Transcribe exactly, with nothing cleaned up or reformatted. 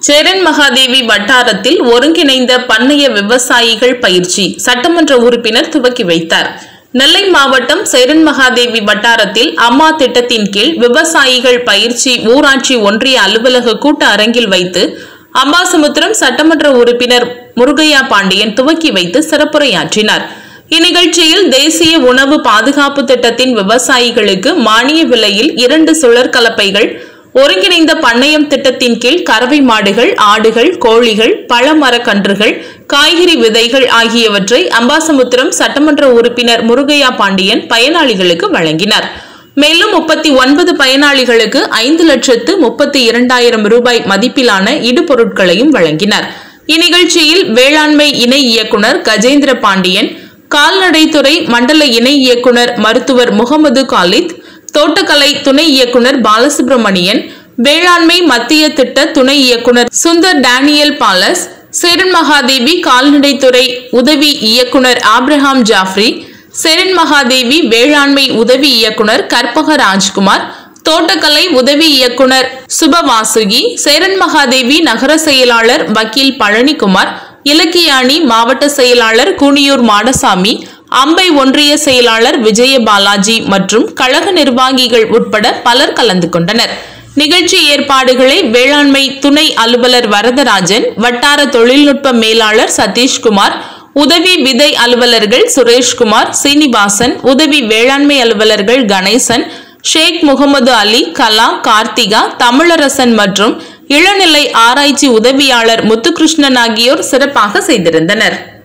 சேரன் மகாதேவி வட்டாரத்தில் ஒருங்கிணைந்த பண்ணைய விவசாயிகள் பயிற்சி சட்டமன்ற உறுப்பினர் துவக்கி வைத்தார். நெல்லை மாவட்டம் சேரன் மகாதேவி வட்டாரத்தில் அம்மா திட்டத்தின் கீழ் விவசாயிகள் பயிற்சி ஊராட்சி ஒன்றிய அலுவலக கூட்ட அரங்கில் வைத்து அம்பாசமுத்திரம் சட்டமன்ற உறுப்பினர் முருகையா பாண்டியன் துவக்கி வைத்து சிறப்புரையாற்றினார். இந்நிகழ்ச்சியில் தேசிய உணவு பாதுகாப்பு திட்டத்தின் விவசாயிகளுக்கு மானிய விலையில் இரண்டு சுழற் கலப்பைகள், ஒருங்கிணைந்த பண்ணையம் திட்டத்தின் கீழ் கறவை மாடுகள், ஆடுகள், கோழிகள், பழமரக்கன்றுகள், காய்கறி விதைகள் ஆகியவற்றை அம்பாசமுத்திரம் சட்டமன்ற உறுப்பினர் முருகையா பாண்டியன் பயனாளிகளுக்கு வழங்கினார். மேலும் முப்பத்தி ஒன்பது பயனாளிகளுக்கு ஐந்து லட்சத்து முப்பத்தி இரண்டாயிரம் ரூபாய் மதிப்பிலான இடுபொருட்களையும் வழங்கினார். இந்நிகழ்ச்சியில் வேளாண்மை இணை இயக்குனர் கஜேந்திர பாண்டியன், கால்நடைத்துறை மண்டல இணை இயக்குனர் மருத்துவர் முகமது காலித், தோட்டக்கலை துணை இயக்குனர் பாலசுப்ரமணியன், வேளாண்மை மத்திய திட்ட துணை இயக்குனர் சுந்தர் டேனியல் பாலஸ், சேரன் மகாதேவி கால்நடைத்துறை உதவி இயக்குனர் ஆப்ரஹாம் ஜாஃப்ரி, சேரன் மகாதேவி வேளாண்மை உதவி இயக்குனர் கற்பக ராஜ்குமார், தோட்டக்கலை உதவி இயக்குனர் சுபவாசுகி, சேரன் மகாதேவி நகர செயலாளர் வக்கீல் பழனிக்குமார், இலக்கிய அணி மாவட்ட செயலாளர் கூனியூர் மாடசாமி, அம்பை ஒன்றிய செயலாளர் விஜய பாலாஜி மற்றும் கழக நிர்வாகிகள் உட்பட பலர் கலந்து கொண்டனர். நிகழ்ச்சி ஏற்பாடுகளை வேளாண்மை துணை அலுவலர் வரதராஜன், வட்டார தொழில்நுட்ப மேலாளர் சதீஷ்குமார், உதவி விதை அலுவலர்கள் சுரேஷ்குமார், சீனிவாசன், உதவி வேளாண்மை அலுவலர்கள் கணேசன், ஷேக் முகமது அலி, கலா, கார்த்திகா, தமிழரசன் மற்றும் இளநிலை ஆராய்ச்சி உதவியாளர் முத்துகிருஷ்ணன் ஆகியோர் சிறப்பாக செய்திருந்தனர்.